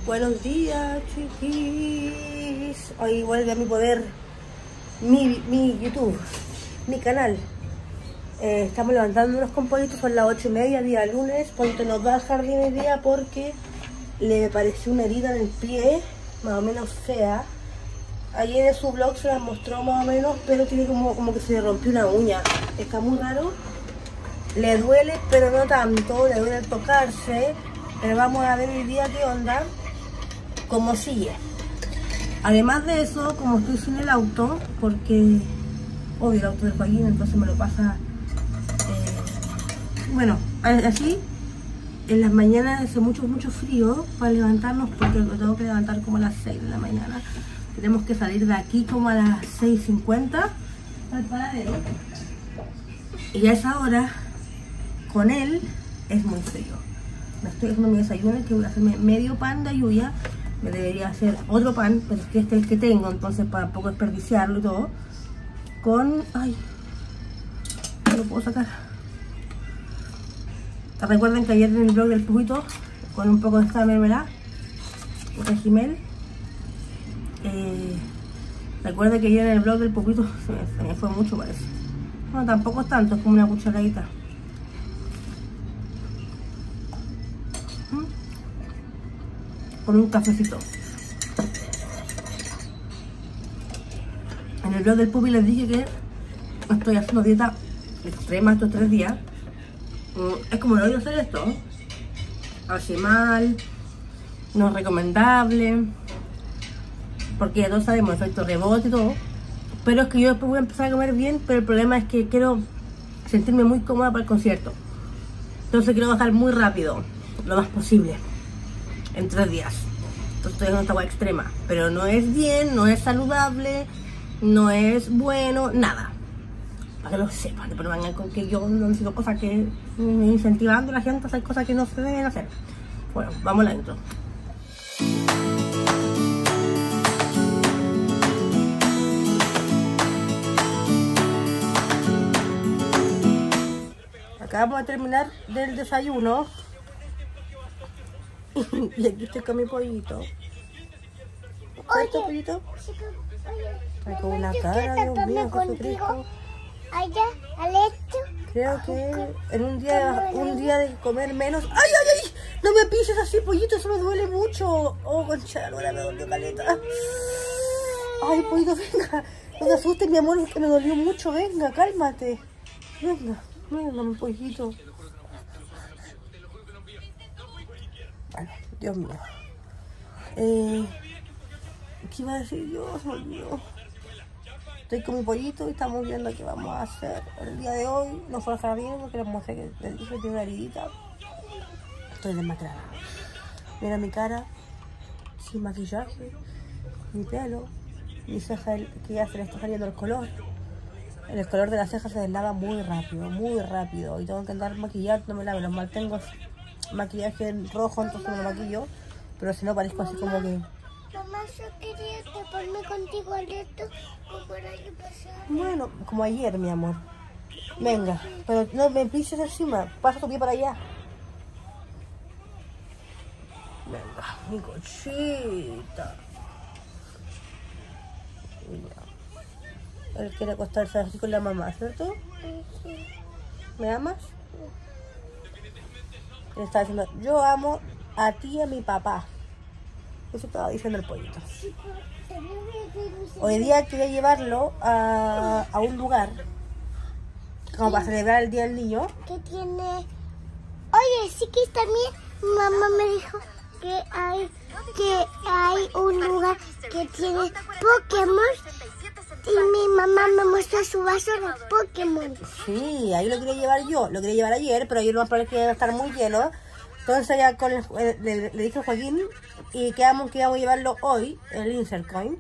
Buenos días, chiquis. Hoy vuelve a mi poder mi YouTube, mi canal. Estamos levantándonos con Polito, son las 8:30, día lunes. Polito nos va al jardín hoy día porque le pareció una herida en el pie, más o menos fea. Ayer en su vlog se las mostró más o menos, pero tiene como que se le rompió una uña. Está muy raro. Le duele, pero no tanto, le duele al tocarse. Pero vamos a ver hoy día qué onda, cómo sigue. Además de eso, como estoy sin el auto, porque obvio el auto de Joaquín, entonces me lo pasa, bueno, así, en las mañanas hace mucho frío para levantarnos, porque lo tengo que levantar como a las 6 de la mañana. Tenemos que salir de aquí como a las 6:50 al paradero. Y a esa hora, con él, es muy frío. Me estoy haciendo mi desayuno, que voy a hacerme medio pan de ayuya. Me debería hacer otro pan, pero es que este es el que tengo, entonces para poco desperdiciarlo y todo. Con... ay, no lo puedo sacar. Recuerden que ayer en el blog del Pujito, con un poco de esta mermelada, de Regimel. Recuerden que ayer en el blog del Pujito se me fue mucho, parece. No, tampoco es tanto, es como una cucharadita. Con un cafecito. En el blog del Pupi les dije que estoy haciendo dieta extrema estos 3 días. Es como no voy a hacer esto. Hace mal, no es recomendable, porque ya todos sabemos efecto rebote y todo. Pero es que yo después voy a empezar a comer bien, pero el problema es que quiero sentirme muy cómoda para el concierto. Entonces quiero bajar muy rápido, lo más posible, en 3 días. Entonces estoy haciendo esta agua extrema, pero no es bien, no es saludable, no es bueno, nada. Para que lo sepan, después no vengan con que yo no necesito cosas que incentivando a la gente a hacer cosas que no se deben hacer. Bueno, vamos a la intro. Acabamos de terminar del desayuno. Y aquí estoy con mi pollito. ¿Cuánto pollito? Ay, con una cara, Dios mío, Jesucristo. Allá, al esto. Creo que en un día de comer menos. ¡Ay, ay, ay! No me pises así, pollito, eso me duele mucho. Oh, concha, ahora me dolió caleta. Ay, pollito, venga. No te asustes, mi amor, es que me dolió mucho. Venga, cálmate. Venga, venga, mi pollito. Bueno, Dios mío. ¿Qué iba a decir yo? Se me olvidó. Estoy con mi pollito y estamos viendo qué vamos a hacer el día de hoy. No fue a dejar bien porque les mostré que les dije que tiene una heridita. Estoy desmaquillada. Mira mi cara, sin maquillaje, mi pelo, mi ceja que ya se le está saliendo el color. El color de las cejas se deslava muy rápido. Y tengo que andar maquillándome, la menos mal tengo maquillaje rojo, entonces me lo maquillo. Pero si no parezco así como que... Mamá, yo quería taparme contigo al esto como el año pasado. Bueno, como ayer, mi amor. Venga, pero no me pises encima. Pasa tu pie para allá. Venga, mi cochita. Él quiere acostarse así con la mamá, ¿cierto? Sí. ¿Me amas? Le está diciendo, yo amo a ti y a mi papá. Eso estaba diciendo el pollito. Hoy día quería llevarlo a un lugar como para celebrar el Día del Niño. ¿Qué tiene? Oye, sí que también mamá me dijo que hay un lugar que tiene Pokémon y mi mamá me mostró su vaso de Pokémon. Sí, ahí lo quería llevar yo. Lo quería llevar ayer, pero ayer no parece que iba a estar muy lleno. Entonces ya le dije a Joaquín y quedamos que íbamos a llevarlo hoy, el Insert Coin.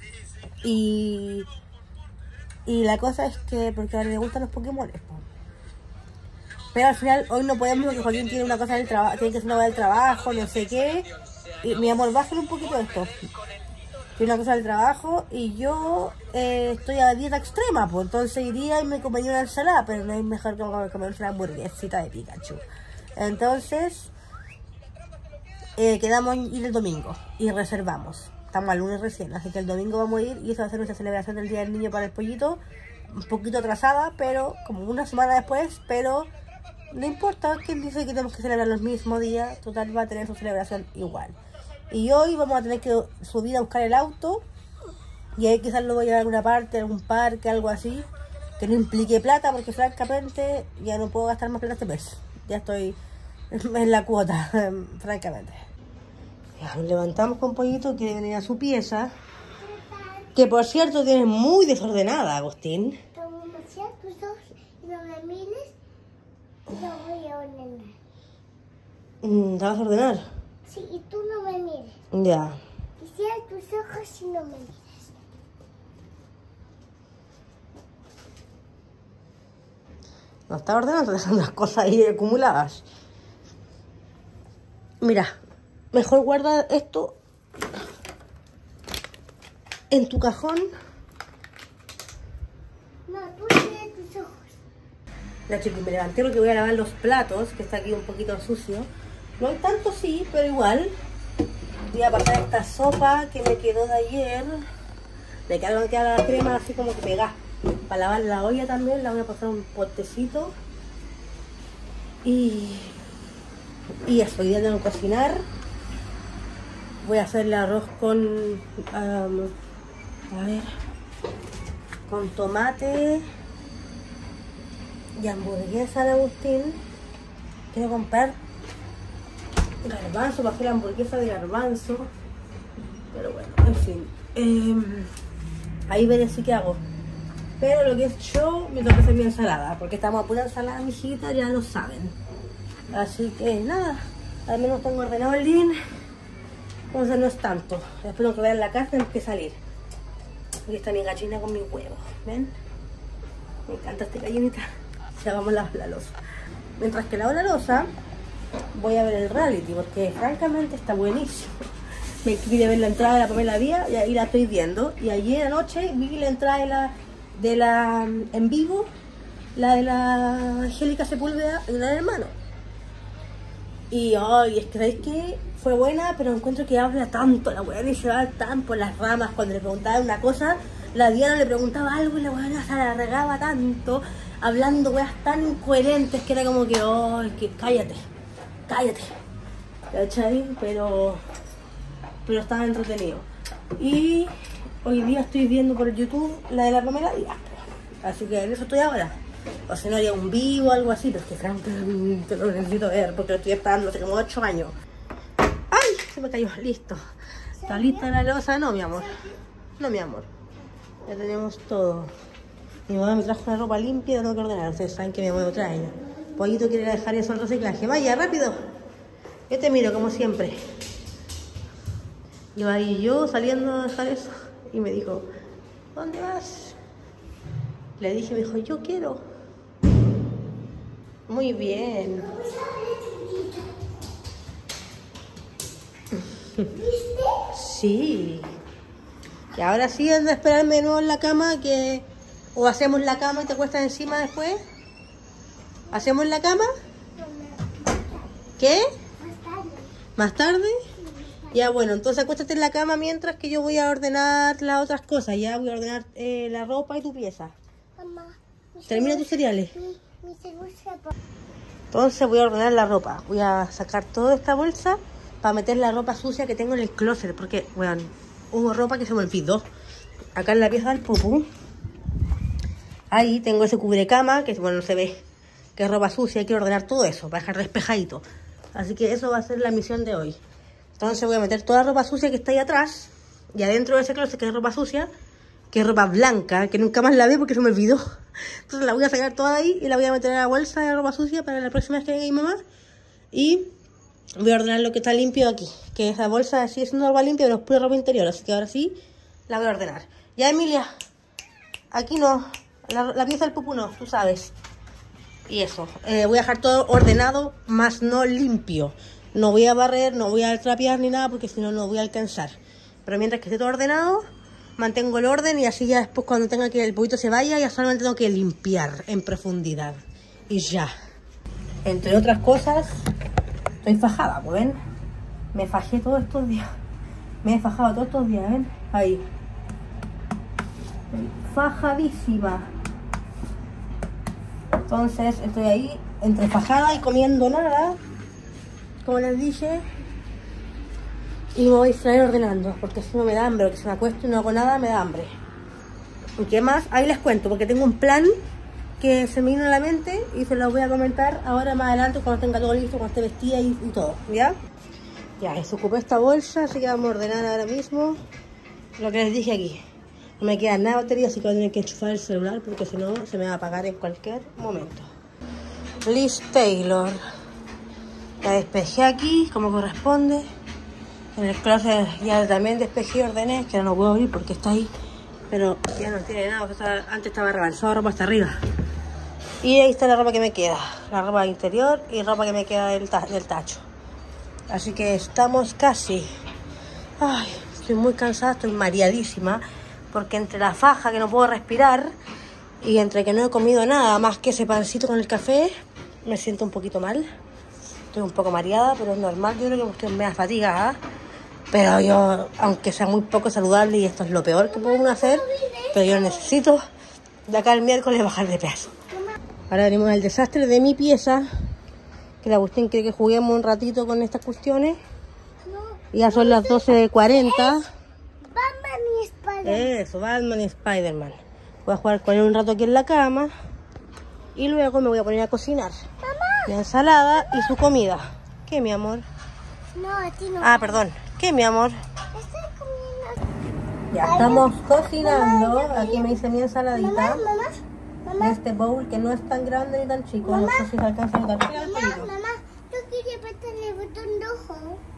Y la cosa es que, porque a él le gustan los Pokémon. Pero al final hoy no podemos porque Joaquín tiene una cosa del trabajo, tiene que hacer una cosa del trabajo, no sé qué. Y mi amor, bájale un poquito esto. Tiene una cosa del trabajo y yo estoy a dieta extrema, pues entonces iría y me comería una ensalada, pero no es mejor que comerse una hamburguesita de Pikachu. Entonces... quedamos en ir el domingo y reservamos. Estamos al lunes recién, así que el domingo vamos a ir y eso va a ser nuestra celebración del Día del Niño para el pollito. Un poquito atrasada, pero como una semana después, pero no importa, ¿quién dice que tenemos que celebrar el mismo día? Total, va a tener su celebración igual. Y hoy vamos a tener que subir a buscar el auto y ahí quizás lo voy a llevar a alguna parte, a algún parque, algo así, que no implique plata, porque francamente ya no puedo gastar más plata este mes. Ya estoy en la cuota, francamente. Ya, nos levantamos con Pollito, quiere venir a su pieza, que por cierto tiene muy desordenada, Agustín. Como me cierras tus ojos y no me mires, yo voy a ordenar. ¿Te vas a ordenar? Sí, y tú no me mires. Ya. Y cierra tus ojos y no me mires. No está ordenando, dejando las cosas ahí acumuladas. Mira, mejor guarda esto en tu cajón. No, tú cierra tus ojos. Ya, chicos, me levanté porque voy a lavar los platos, que está aquí un poquito sucio. No hay tanto, sí, pero igual. Voy a pasar esta sopa que me quedó de ayer. Le queda la crema así como que pegada. Para lavar la olla también la voy a pasar un potecito. Y eso, hoy día tengo que cocinar. Voy a hacer el arroz con, con tomate y hamburguesa de Agustín. Quiero comprar garbanzo para hacer la hamburguesa de garbanzo. Pero bueno, en fin. Ahí veré si qué hago. Pero lo que es yo, me toca hacer mi ensalada. Porque estamos a pura ensalada, mi hijita, ya lo saben. Así que nada, al menos tengo ordenado el living. Entonces no es tanto. Después lo que vean la casa tenemos que salir. Aquí está mi gallina con mis huevos. ¿Ven? Me encanta esta gallinita. Ya vamos a lavar la loza. Mientras que lavo la loza, voy a ver el reality. Porque francamente está buenísimo. Me quería ver la entrada de la Pamela Díaz y ahí la estoy viendo. Y ayer anoche vi la entrada de la en vivo, la de la Angélica Sepúlveda y la del hermano. Y ay, es que ¿sabéis qué? Fue buena, pero encuentro que habla tanto la weá y se va tan por las ramas. Cuando le preguntaba una cosa, la Diana le preguntaba algo y la weá se la regaba tanto, hablando weas tan incoherentes que era como que, oh, que cállate, ¿cachai? Pero estaba entretenido. Y hoy día estoy viendo por YouTube la de la Pamela Díaz. Así que en eso estoy ahora. O si no haría un vivo o algo así, pero es que francamente lo necesito ver porque lo estoy esperando hace como 8 años. ¡Ay! Se me cayó, listo. ¿Está lista la loza? No, mi amor. No, mi amor. Ya tenemos todo. Mi mamá me trajo una ropa limpia y la tengo que ordenar. Ustedes saben que me muevo otra año. Pollito quiere dejar eso al reciclaje. Vaya, rápido. Yo te miro como siempre. Yo ahí saliendo a dejar eso. Y me dijo, ¿dónde vas? Le dije, me dijo, yo quiero. Muy bien. ¿Viste? Sí. Y ahora sí anda a esperarme de nuevo en la cama que... O hacemos la cama y te acuestas encima después. ¿Hacemos la cama? ¿Qué? ¿Más tarde? Ya, bueno, entonces acuéstate en la cama mientras que yo voy a ordenar las otras cosas. Ya voy a ordenar la ropa y tu pieza. Mamá, Termina tus cereales. mi celular. Entonces voy a ordenar la ropa. Voy a sacar toda esta bolsa para meter la ropa sucia que tengo en el closet. Porque, bueno, hubo ropa que se me olvidó. Acá en la pieza del pupú. Ahí tengo ese cubrecama que, bueno, no se ve. Que es ropa sucia. Hay que ordenar todo eso para dejar despejadito. Así que eso va a ser la misión de hoy. Entonces voy a meter toda la ropa sucia que está ahí atrás. Y adentro de ese closet que es ropa sucia, que es ropa blanca, que nunca más la vi porque se me olvidó. Entonces la voy a sacar toda de ahí y la voy a meter en la bolsa de ropa sucia para la próxima vez que venga mi mamá. Y voy a ordenar lo que está limpio aquí. Que esa bolsa sigue siendo ropa limpia, pero es pura ropa interior. Así que ahora sí la voy a ordenar. Ya, Emilia, aquí no. La pieza del pupú no, tú sabes. Y eso, voy a dejar todo ordenado, más no limpio. No voy a barrer, no voy a trapear ni nada porque si no, no voy a alcanzar. Pero mientras que esté todo ordenado, mantengo el orden y así ya después cuando tenga que el poquito se vaya, ya solamente tengo que limpiar en profundidad. Y ya. Entre otras cosas, estoy fajada, ¿ven? Me fajé todos estos días. Me he fajado todos estos días, ¿ven? Ahí. Fajadísima. Entonces estoy ahí entre fajada y comiendo nada, como les dije. Y me voy a distraer ordenando, porque si no me da hambre, porque si me acuesto y no hago nada, me da hambre. ¿Y qué más? Ahí les cuento, porque tengo un plan que se me vino a la mente y se los voy a comentar ahora más adelante cuando tenga todo listo, cuando esté vestida y todo, ¿ya? Ya, desocupé esta bolsa, así que vamos a ordenar ahora mismo lo que les dije aquí. No me queda nada de batería, así que voy a tener que enchufar el celular porque si no se me va a apagar en cualquier momento. Liz Taylor. La despejé aquí como corresponde. En el closet ya también despejé y ordené, que ahora no puedo abrir porque está ahí. Pero ya no tiene nada, porque antes estaba rebalsada ropa hasta arriba. Y ahí está la ropa que me queda. La ropa interior y ropa que me queda del tacho. Así que estamos casi. Ay, estoy muy cansada, estoy mareadísima. Porque entre la faja que no puedo respirar y entre que no he comido nada más que ese pancito con el café, me siento un poquito mal. Estoy un poco mareada, pero es normal. Yo creo que estoy medio fatigada. Pero yo, aunque sea muy poco saludable y esto es lo peor que puedo uno hacer, pero yo necesito de acá al miércoles bajar de peso. Ahora venimos al desastre de mi pieza, que la Agustín quiere que juguemos un ratito con estas cuestiones. Ya son las 12:40. Batman y Spider-Man. Eso, Batman y Spider-Man. Voy a jugar con él un rato aquí en la cama y luego me voy a poner a cocinar. Mamá. La ensalada y su comida. ¿Qué, mi amor? No, a ti no. Ah, perdón. ¿Qué, mi amor? Estoy comiendo. Ya estamos cocinando. Aquí me hice mi ensaladita. Mamá. En este bowl que no es tan grande ni tan chico. No sé si se alcanza a notar. Mamá, yo quería apretarle el botón rojo.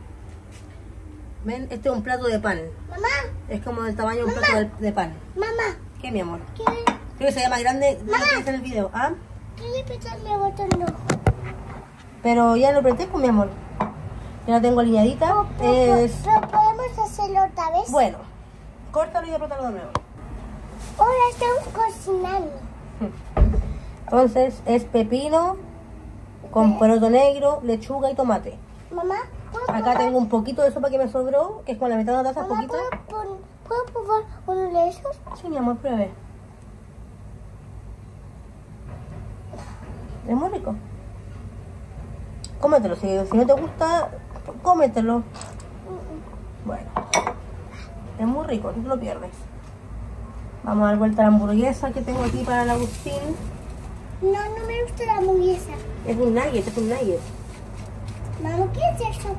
Ven, este es un plato de pan. Mamá. Es como del tamaño de un plato de pan. Mamá. ¿Qué, mi amor? Quiero Creo que se ve más grande de lo que dice en el video. ¿Ah? apretarle el botón rojo. Pero ya lo apreté con mi amor. Ya la tengo alineadita. Pero podemos hacerlo otra vez. Bueno, córtalo y apretalo de nuevo. Ahora estamos cocinando. Entonces es pepino con poroto negro, lechuga y tomate. Mamá, Acá tengo un poquito de sopa que me sobró, que es con la mitad de una taza, poquito. ¿Puedo probar uno de esos? Sí, mi amor, pruebe. Es muy rico. Cómetelo, si no te gusta, cómetelo. Bueno, es muy rico, no te lo pierdes. Vamos a dar vuelta a la hamburguesa que tengo aquí para el Agustín. No me gusta la hamburguesa. Es un nugget, es un nugget. Mamá, ¿qué es eso?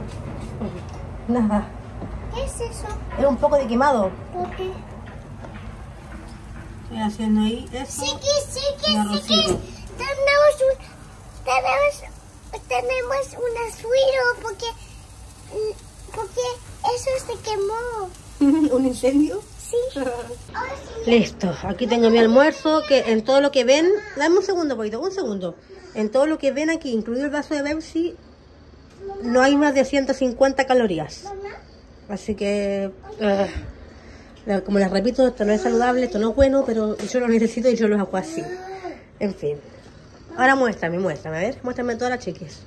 Nada, ¿Qué es eso? es un poco de quemado. ¿Por qué? Estoy haciendo ahí eso. Sí, y que arrocito. tenemos un suero porque eso se quemó. ¿Un incendio? Sí. Listo, aquí tengo mi almuerzo, que en todo lo que ven, dame un segundo, poquito, un segundo. En todo lo que ven aquí, incluido el vaso de Pepsi, no hay más de 150 calorías. Mamá. Así que, como les repito, esto no es saludable, esto no es bueno, pero yo lo necesito y yo lo hago así. En fin. Ahora muéstrame, a ver, muéstrame todas las chiquis.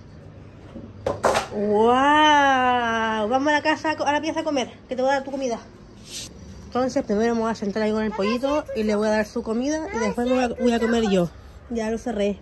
¡Wow! Vamos a la casa, a la pieza a comer, que te voy a dar tu comida. Entonces primero me voy a sentar ahí con el pollito y le voy a dar su comida y después me voy a comer yo. Ya lo cerré.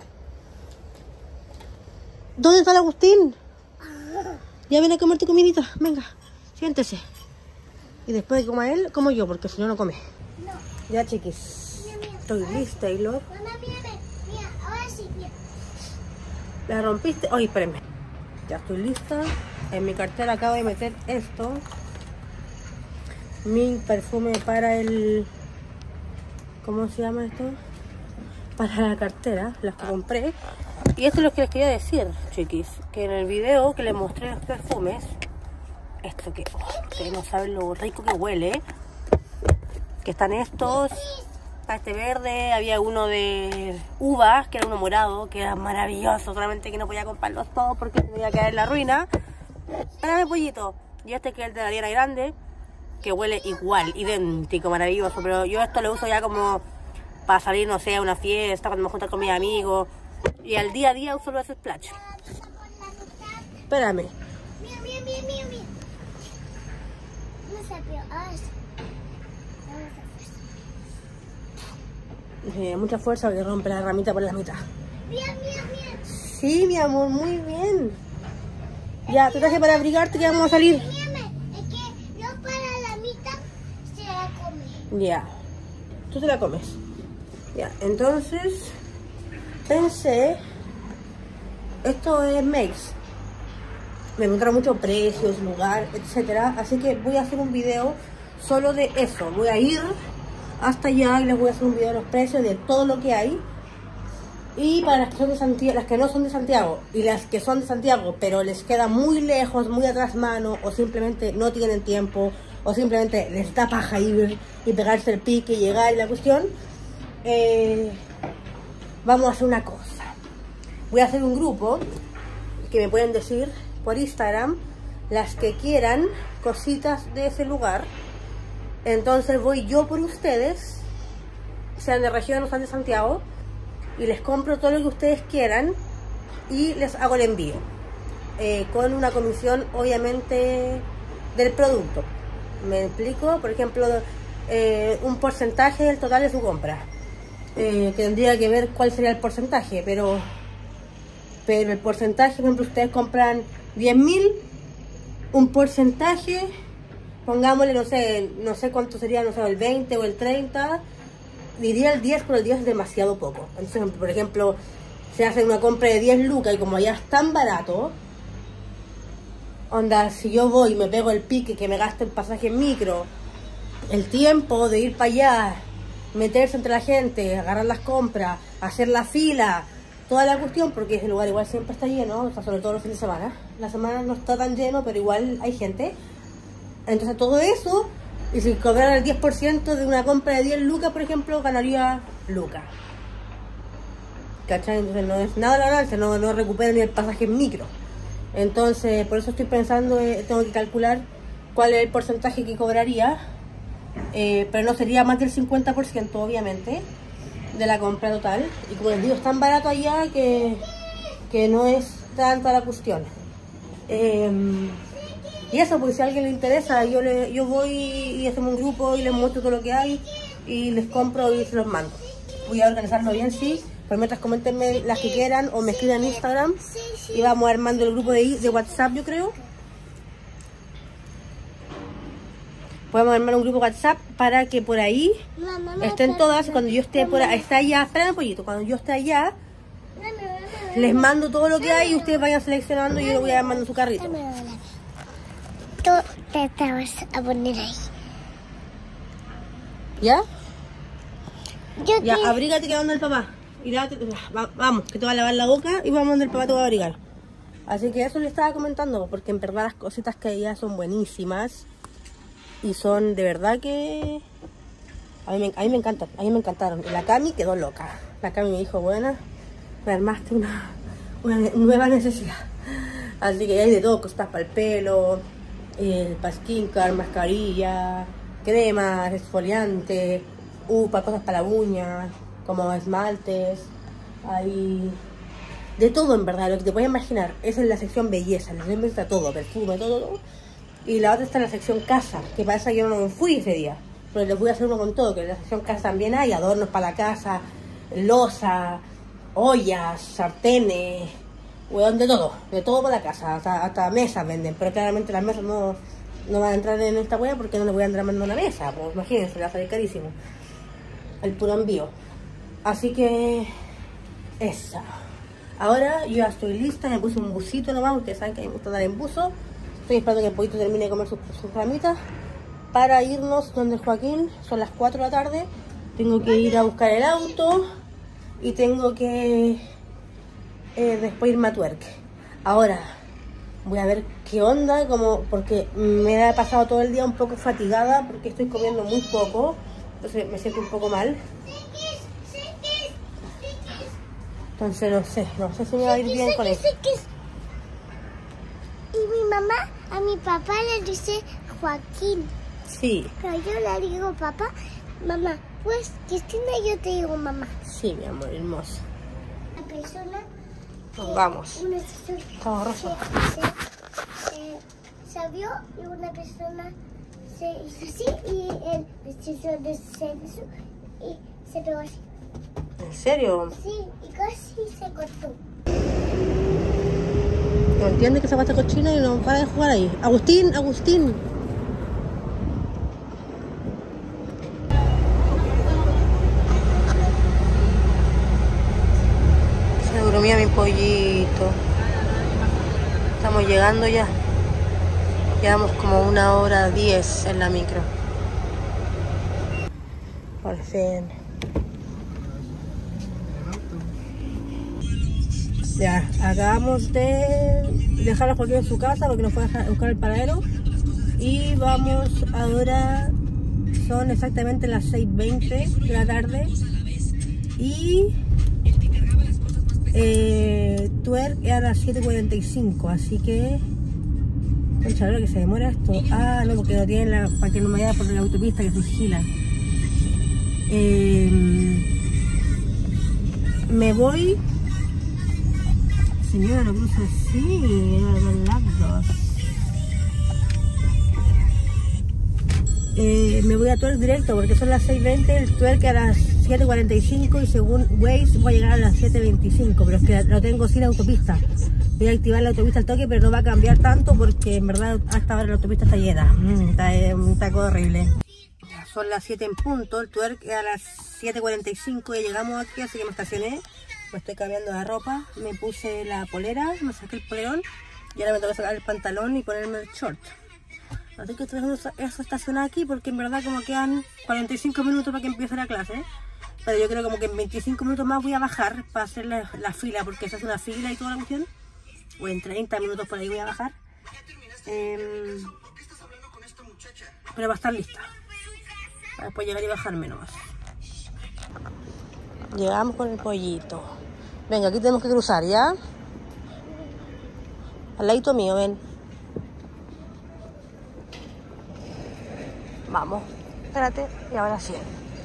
¿Dónde está el Agustín? Ya viene a comer tu comidita. Venga, siéntese. Y después de que coma él, como yo, porque si no, no come. No. Ya, chiquis. Mira. Estoy lista, Taylor. Mamá, mira, ahora sí, mira. ¿La rompiste? Ay, espérenme. Ya estoy lista. En mi cartera acabo de meter esto. Mi perfume para el... ¿Cómo se llama esto? Para la cartera, las que compré. Y esto es lo que les quería decir, chiquis. Que en el video que les mostré los perfumes, esto que... ustedes no saben lo rico que huele. Que están estos... Está este verde, había uno de uvas, que era uno morado, que era maravilloso. Solamente que no podía comprarlos todos porque se me iba a caer en la ruina. Espérame, pollito. Y este que es el de la Ariana Grande, que huele igual, idéntico, maravilloso. Pero yo esto lo uso ya como para salir, no sé, a una fiesta, cuando me junto con mis amigos. Y al día a día uso los splash. Espérame. Mira. mira. No sabía. Mucha fuerza porque rompe la ramita por la mitad. Mira. Sí, mi amor, muy bien. Ya, te traje para abrigarte que vamos a salir. Mírame, es que yo para la mitad se la come. Ya, tú te la comes. Ya, entonces pensé, esto es Makes. Me encontraron muchos precios, lugar, etcétera. Así que voy a hacer un video solo de eso. Voy a ir hasta allá y les voy a hacer un video de los precios de todo lo que hay. Y para las que son de Santiago, las que no son de Santiago y las que son de Santiago, pero les queda muy lejos, muy atrás mano, o simplemente no tienen tiempo, o simplemente les da paja ir y pegarse el pique y llegar y la cuestión, vamos a hacer una cosa. Voy a hacer un grupo que me pueden decir por Instagram las que quieran cositas de ese lugar. Entonces voy yo por ustedes, sean de región o sean de Santiago, y les compro todo lo que ustedes quieran y les hago el envío con una comisión obviamente del producto. ¿Me explico? Por ejemplo, un porcentaje del total de su compra, que tendría que ver cuál sería el porcentaje, pero el porcentaje, por ejemplo, ustedes compran 10.000, un porcentaje, pongámosle, no sé cuánto sería, no sé, el 20 o el 30, diría el 10, pero el 10 es demasiado poco. Entonces, por ejemplo, se hace una compra de 10 lucas y como allá es tan barato, onda, si yo voy y me pego el pique que me gasto el pasaje en micro, el tiempo de ir para allá, meterse entre la gente, agarrar las compras, hacer la fila, toda la cuestión, porque ese lugar igual siempre está lleno, o sea, sobre todo los fines de semana. La semana no está tan lleno, pero igual hay gente. Entonces todo eso, y si cobrara el 10% de una compra de 10 lucas, por ejemplo, ganaría lucas. ¿Cachai? Entonces no es nada la ganancia, no recupero ni el pasaje en micro. Entonces, por eso estoy pensando, tengo que calcular cuál es el porcentaje que cobraría, pero no sería más del 50%, obviamente, de la compra total. Y como les digo, es tan barato allá que no es tanta la cuestión. Y eso, pues si a alguien le interesa, yo voy y hacemos un grupo y les muestro todo lo que hay y les compro y se los mando. Voy a organizarlo bien, sí, pero mientras comentenme las que quieran o me escriban en Instagram y vamos armando el grupo de WhatsApp, yo creo. Podemos armar un grupo WhatsApp para que por ahí estén todas. Cuando yo esté por ahí, está allá, espérame pollito, cuando yo esté allá, les mando todo lo que hay y ustedes vayan seleccionando y yo lo voy armando en su carrito. Tú te vas a poner ahí. ¿Ya? Yo Ya, te... abrígate que va donde el papá. Y vamos, que te va a lavar la boca y vamos donde el papá te va a abrigar. Así que eso le estaba comentando, porque en verdad las cositas que hay son buenísimas. Y son de verdad que... A mí me encantan, a mí me encantaron. Y la Cami quedó loca. La Cami me dijo, buena, me armaste una nueva necesidad. Así que hay de todo, cosas para el pelo, para skincare, mascarilla, cremas, exfoliantes, para cosas para la uña, como esmaltes, hay de todo en verdad, lo que te puedes imaginar. Esa es la sección belleza, la sección belleza está todo, perfume, todo. Y la otra está en la sección casa, que para esa yo no me fui ese día, pero les voy a hacer uno con todo, que en la sección casa también hay adornos para la casa, loza, ollas, sartenes, hueón, de todo para la casa, hasta mesas venden, pero claramente las mesas no van a entrar en esta hueá porque no les voy a entrar mandando una mesa, pues imagínense, le va a salir carísimo el puro envío. Así que esa. Ahora yo ya estoy lista, me puse un busito nomás, ustedes saben que a mí me gusta dar en buzo. Estoy esperando que el pollito termine de comer sus ramitas para irnos donde Joaquín. Son las 4 de la tarde, tengo que ir a buscar el auto y tengo que después irme a Twerk. Ahora voy a ver qué onda, porque me he pasado todo el día un poco fatigada porque estoy comiendo muy poco, entonces me siento un poco mal. Entonces no sé si me va a ir bien con eso. Y mi mamá a mi papá le dice Joaquín. Sí. Pero yo le digo papá, mamá, pues Cristina, yo te digo mamá. Sí, mi amor, hermoso. La persona Vamos. Una Estamos rosa. se se abrió y una persona se hizo así y el vestido de sexo y se pegó así. ¿En serio? Sí, y casi se cortó. No entiende que se va a estar cochina y no para de jugar ahí. Agustín, Agustín. Se durmió mi pollito. Estamos llegando ya. Llevamos como 1:10 en la micro. Por fin. Ya, acabamos de dejar a Joaquín en su casa porque nos fue a buscar el paradero. Y vamos ahora, son exactamente las 6:20 de la tarde. Y twerk es a las 7:45, así que... Concha, ahora que se demora esto. Ah, no, porque no tienen la... para que no me vaya por la autopista que se vigila. Me voy... Señora, no cruza así, a los lados. Me voy a twerk directo porque son las 6:20, el twerk a las 7:45 y según Waze voy a llegar a las 7:25, pero es que lo tengo sin autopista. Voy a activar la autopista al toque, pero no va a cambiar tanto porque en verdad hasta ahora la autopista está llena. Está un taco horrible. Son las 7 en punto, el twerk es a las 7:45 y llegamos aquí, así que me estacioné. Me estoy cambiando de ropa, me puse la polera, me saqué el polerón y ahora me tengo que sacar el pantalón y ponerme el short. Así que estoy dejando eso estacionado aquí porque en verdad como quedan 45 minutos para que empiece la clase. Pero yo creo como que en 25 minutos más voy a bajar para hacer la fila, porque se hace una fila y toda la cuestión. O en 30 minutos por ahí voy a bajar. Pero va a estar lista. Para después llegar y bajarme nomás. Llegamos con el pollito. Venga, aquí tenemos que cruzar, ¿ya? Al ladito mío, ven. Vamos. Espérate, y ahora sí.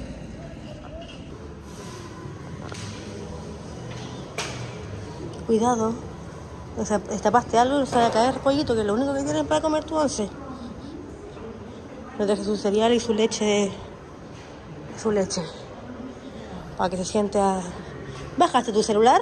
Cuidado. O sea, destapaste algo y se va a caer pollito, que es lo único que tienen para comer tu once. No dejes su cereal y su leche. Para que se siente a... ¿Bajaste tu celular?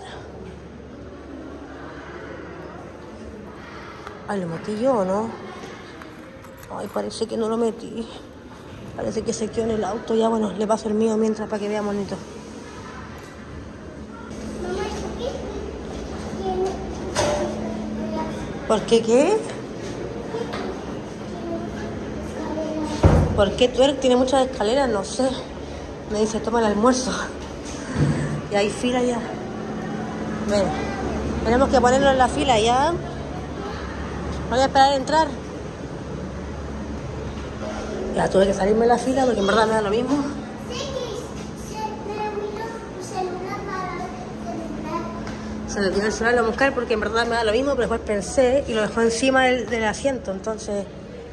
Ay, ¿lo metí yo o no? Ay, parece que no lo metí. Parece que se quedó en el auto. Ya, bueno, le paso el mío mientras para que vea bonito. ¿Por qué qué? ¿Por qué twerk tiene muchas escaleras? No sé. Me dice, toma el almuerzo. Y hay fila ya. Ven. Tenemos que ponerlo en la fila ya. Voy a esperar a entrar. Ya tuve que salirme de la fila porque en verdad me da lo mismo. Se le tiró el celular a buscar porque en verdad me da lo mismo, pero después pensé y lo dejó encima del asiento. Entonces,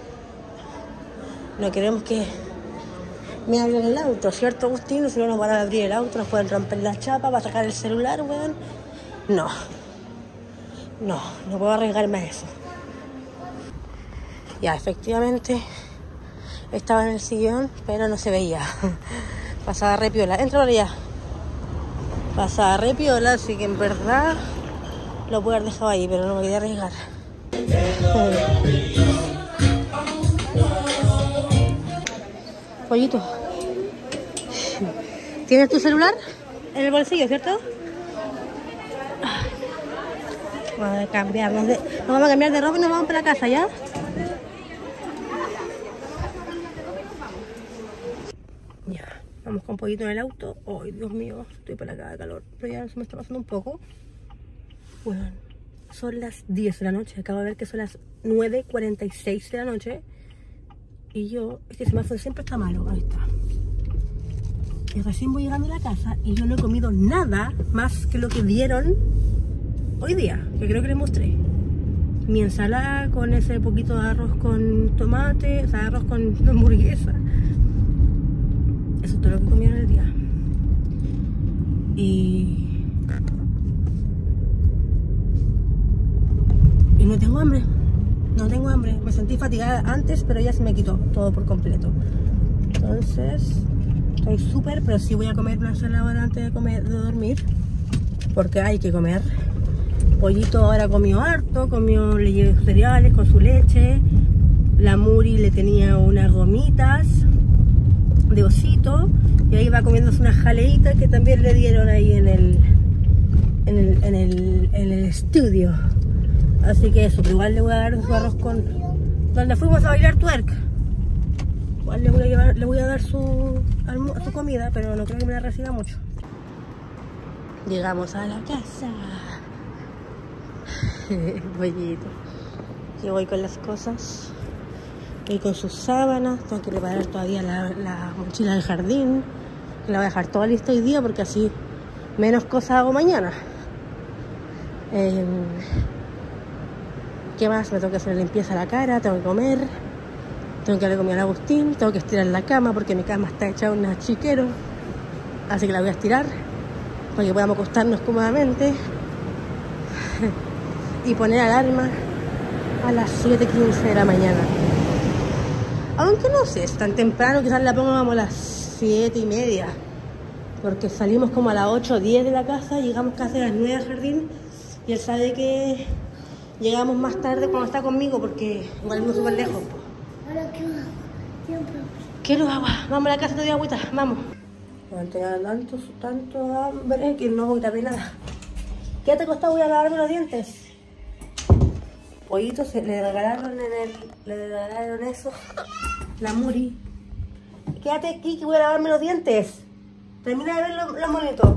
no queremos que me abran el auto, ¿cierto, Agustín? Si no nos van a abrir el auto, nos pueden romper la chapa para sacar el celular, weón. No puedo arriesgarme a eso. Ya, efectivamente, estaba en el sillón, pero no se veía. Pasaba re piola. Entra para allá. Pasaba re piola, así que en verdad lo puedo haber dejado ahí, pero no me quería arriesgar. Pollito, ¿tienes tu celular en el bolsillo, cierto? Vamos a cambiarnos nos vamos a cambiar de ropa y nos vamos para la casa, ¿ya? Ya, vamos con Pollito en el auto. Ay, Dios mío, estoy para acá de calor, pero ya se me está pasando un poco. Bueno, son las 10 de la noche, acabo de ver que son las 9:46 de la noche. Y yo, este semáforo siempre está malo, ahí está. Y recién voy llegando a la casa y yo no he comido nada más que lo que dieron hoy día, que creo que les mostré. Mi ensalada con ese poquito de arroz con tomate, o sea, arroz con hamburguesa. Eso es todo lo que comieron el día. Y no tengo hambre. No tengo hambre. Me sentí fatigada antes, pero ya se me quitó todo por completo. Entonces, estoy súper, pero sí voy a comer una sola hora antes de dormir, porque hay que comer. Pollito ahora comió harto, le llevé cereales con su leche. La Muri le tenía unas gomitas de osito y ahí va comiéndose unas jaleitas que también le dieron ahí en el estudio. Así que eso, pero igual le voy a dar su arroz con... Donde fuimos a bailar twerk. Igual le voy a dar su comida, pero no creo que me la reciba mucho. Llegamos a la casa. Pollito. Yo voy con las cosas. Voy con sus sábanas. Tengo que preparar todavía la mochila del jardín. La voy a dejar toda lista hoy día porque así menos cosas hago mañana. ¿Qué más? Me tengo que hacer limpieza a la cara, tengo que comer, tengo que darle comida a Agustín, tengo que estirar la cama porque mi cama está hecha un chiquero, así que la voy a estirar para que podamos acostarnos cómodamente y poner alarma a las 7:15 de la mañana. Aunque no sé, es tan temprano, quizás la pongamos a las 7:30, porque salimos como a las 8:10 de la casa, llegamos casi a las 9 al jardín y él sabe que llegamos más tarde cuando está conmigo porque igual vivimos súper lejos. Ahora Quiero agua, vamos a la casa, te doy agüita, vamos. Bueno, tenía tanto hambre que no voy a tapar nada. Quédate acostado, voy a lavarme los dientes. Pollito le regalaron eso, la Muri. Quédate aquí que voy a lavarme los dientes. Termina de ver los monitos.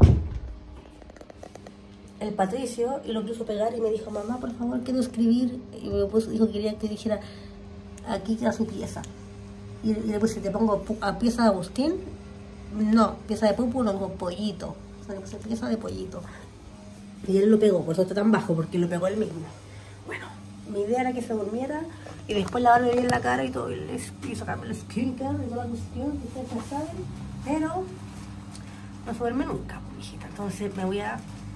El Patricio y lo quiso pegar y me dijo, mamá, por favor, quiero escribir. Y me dijo que quería que dijera, aquí queda su pieza. Y le puse, te pongo a pieza de Agustín. No, pieza de Pupu, no, con Pollito. O sea, le puse pieza de Pollito. Y él lo pegó, por eso está tan bajo, porque lo pegó él mismo. Bueno, mi idea era que se durmiera y después lavarme bien la cara y todo, y sacarme el skincare y toda la cuestión, que ustedes ya saben. Pero no se duerme nunca, hijita. Entonces me voy a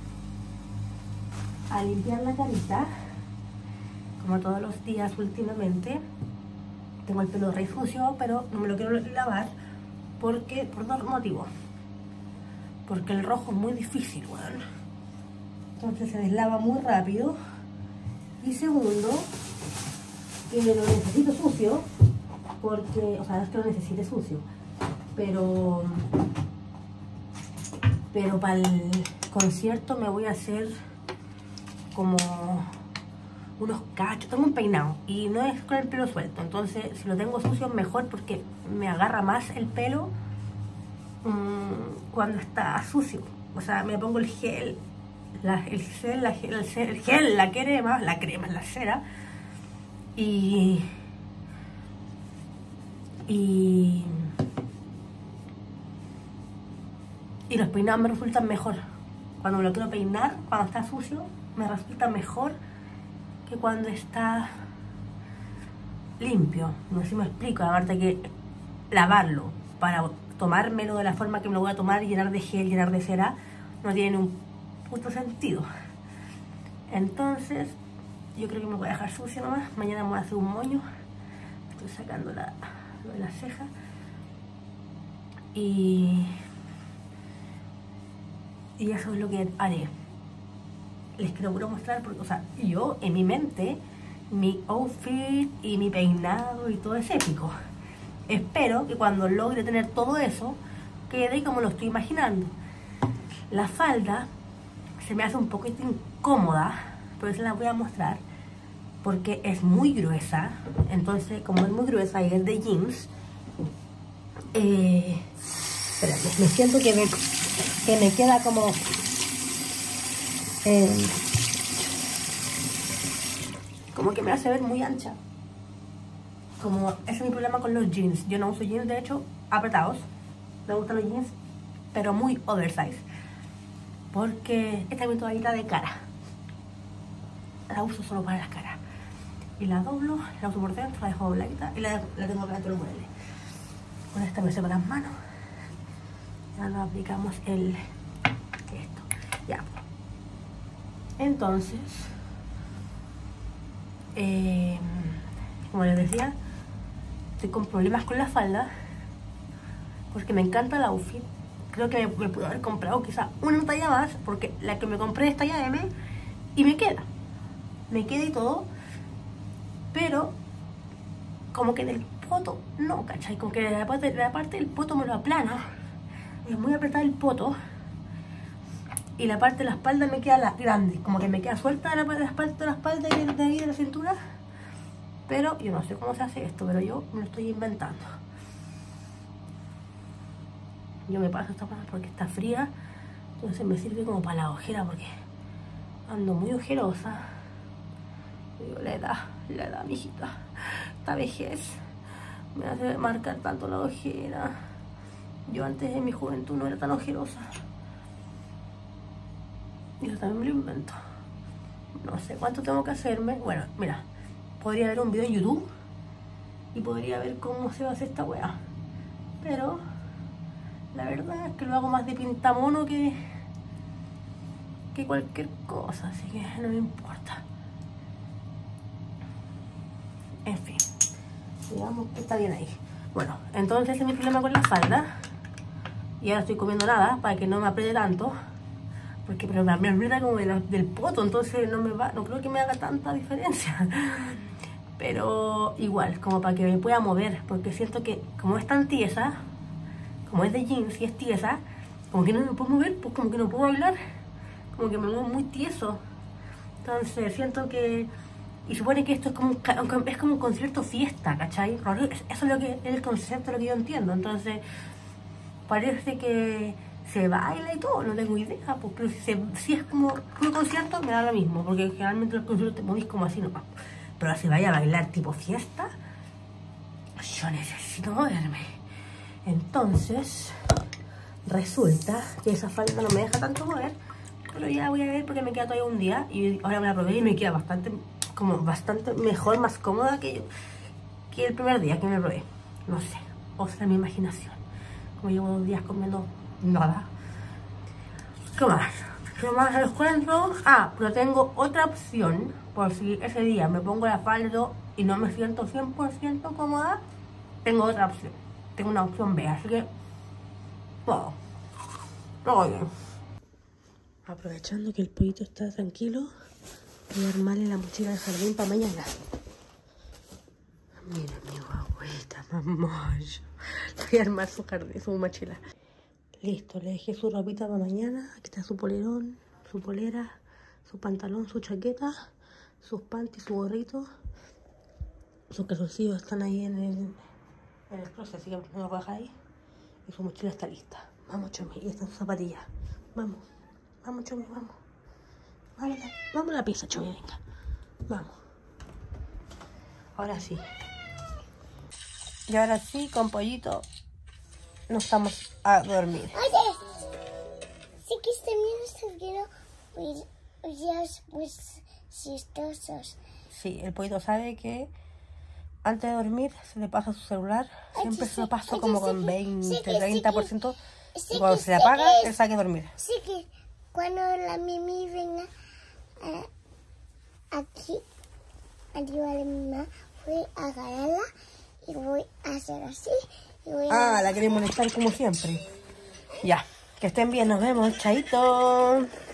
limpiar la carita como todos los días últimamente. Tengo el pelo re sucio, pero no me lo quiero lavar por dos motivos. Porque el rojo es muy difícil, weón. Entonces se deslava muy rápido. Y segundo, que lo necesito sucio, porque, o sea, no es que lo necesite sucio, pero para el concierto me voy a hacer como unos cachos, tengo un peinado y no es con el pelo suelto, entonces si lo tengo sucio mejor porque me agarra más el pelo cuando está sucio. O sea, me pongo el gel, la crema, la cera y los peinados me resultan mejor. Cuando me lo quiero peinar, cuando está sucio, me resulta mejor que cuando está limpio. No sé si me explico. Aparte que lavarlo para tomármelo de la forma que me lo voy a tomar, llenar de gel, llenar de cera, no tiene un puto sentido. Entonces yo creo que me voy a dejar sucio nomás. Mañana me voy a hacer un moño. Estoy sacando lo de la ceja. Y eso es lo que haré. Les quiero mostrar porque, o sea, yo en mi mente, mi outfit y mi peinado y todo es épico. Espero que cuando logre tener todo eso, quede como lo estoy imaginando. La falda se me hace un poquito incómoda, pero se la voy a mostrar porque es muy gruesa. Entonces, como es muy gruesa y es de jeans, espérate, me siento que me queda como que me hace ver muy ancha. Como ese es mi problema con los jeans. Yo no uso jeans, de hecho, apretados. Me gustan los jeans, pero muy oversize. Porque esta es mi toallita de cara. La uso solo para la cara. Y la doblo, la uso por dentro, la dejo dobladita y la tengo acá dentro de los muebles. Con esta me seco las manos. Ya nos aplicamos esto. Ya. Entonces, como les decía, estoy con problemas con la falda porque me encanta el outfit. Creo que me puedo haber comprado quizá una talla más, porque la que me compré es talla M y me queda y todo, pero como que en el poto no, ¿cachai? Como que la parte del poto me lo aplana, es muy apretado el poto, y la parte de la espalda me queda grande, como que me queda suelta la espalda y de ahí de la cintura. Pero yo no sé cómo se hace esto, pero yo me lo estoy inventando. Yo me paso esta cosa porque está fría, entonces me sirve como para la ojera, porque ando muy ojerosa. Digo, la edad, mijita, esta vejez me hace marcar tanto la ojera. Yo antes de mi juventud no era tan ojerosa. Yo también me lo invento. No sé cuánto tengo que hacerme. Bueno, mira, podría ver un video en YouTube y podría ver cómo se va a hacer esta weá, pero la verdad es que lo hago más de pintamono que cualquier cosa, así que no me importa. En fin, digamos que está bien ahí. Bueno, entonces ese es mi problema con la falda. Y ahora estoy comiendo nada para que no me apriete tanto, porque pero me aprieta como del poto, entonces no creo que me haga tanta diferencia. Pero igual, como para que me pueda mover, porque siento que como es tan tiesa, como es de jeans y es tiesa, como que no me puedo mover, pues como que no puedo bailar, como que me muevo muy tieso. Entonces siento que, y supone que esto es como un concierto fiesta, ¿cachai? Eso es lo que es el concepto, lo que yo entiendo. Entonces parece que se baila y todo, no tengo idea, pues, pero si es como un concierto me da lo mismo, porque generalmente los conciertos te movís como así nomás. Pero si vaya a bailar tipo fiesta, yo necesito moverme. Entonces, resulta que esa falda no me deja tanto mover, pero ya voy a ver porque me queda todavía un día. Y ahora me la probé y me queda bastante mejor, más cómoda que el primer día que me probé. No sé, o sea, mi imaginación. Como llevo 2 días comiendo nada. ¿Qué más? ¿Qué más les cuento? Ah, pero tengo otra opción. Por si ese día me pongo la falda y no me siento 100% cómoda, tengo otra opción. Tengo una opción B, así que todo bien. Aprovechando que el pollito está tranquilo, voy a armarle la mochila de jardín para mañana. Mira mi guagüita, mamá. Voy a armar su mochila. Listo, le dejé su ropita para mañana. Aquí está su polerón, su polera, su pantalón, su chaqueta, sus panties, su gorrito. Sus calzoncillos están ahí en el closet, así que no los baja ahí. Y su mochila está lista. Vamos, Chomi, y están sus zapatillas. Vamos, Chomi, vamos. Vamos a la pieza, Chomi, venga. Vamos. Ahora sí. Y ahora sí, con pollito, nos vamos a dormir. Oye, sí que también viendo videos muy chistosos. Sí, el pollito sabe que antes de dormir se le pasa su celular. Siempre se lo paso como con 20, 30%. Y cuando se le apaga, él sabe que dormir. Sí que cuando la Mimi venga aquí, arriba de mi mamá, voy a agarrarla y voy a hacer así. La queremos molestar como siempre. Ya, que estén bien, nos vemos, chaito.